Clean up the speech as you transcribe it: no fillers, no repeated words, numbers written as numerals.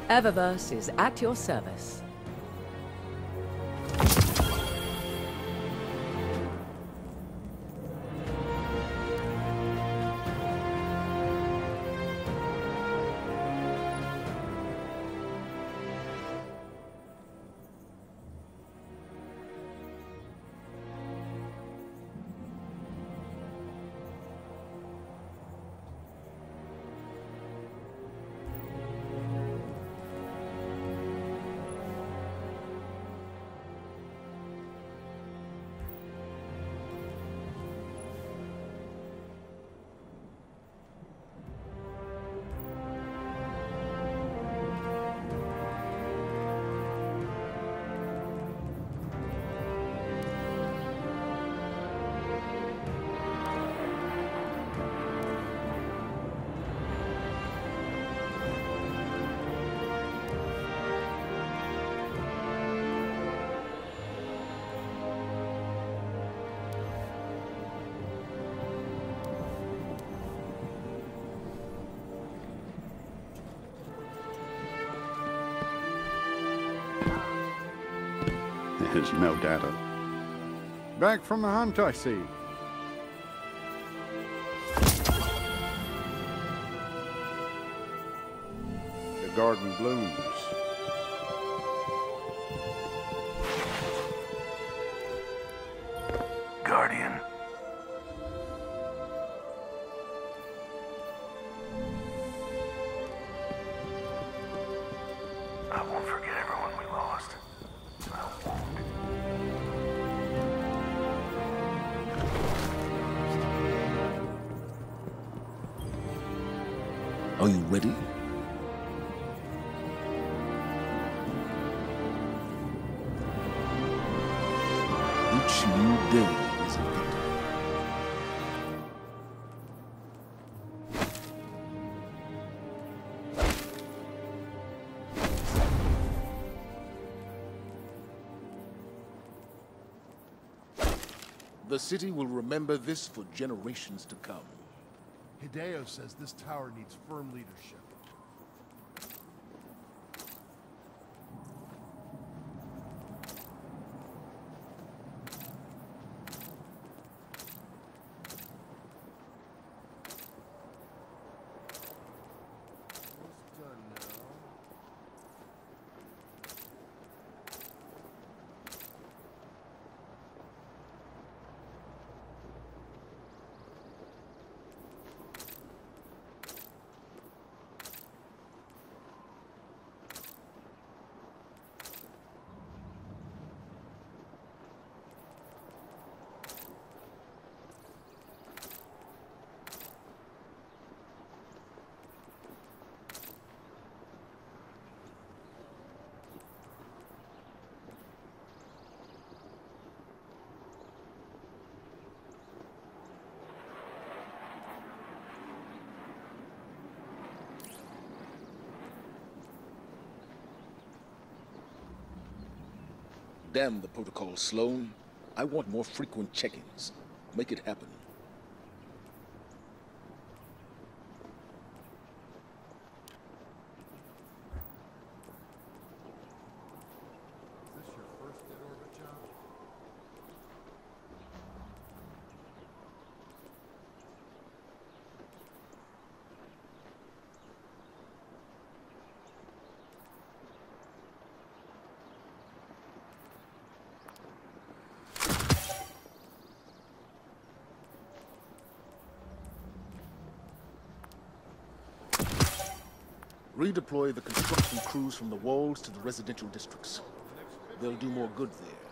Eververse is at your service. There's no data. Back from the hunt, I see. The garden blooms. Guardian. I won't forget everyone we lost. I won't. Are you ready? Each new day is a victory. The city will remember this for generations to come. Hideo says this tower needs firm leadership. Almost done now. Damn the protocol, Sloan. I want more frequent check-ins. Make it happen. Is this your first dead-orbit job? Redeploy the construction crews from the walls to the residential districts. They'll do more good there.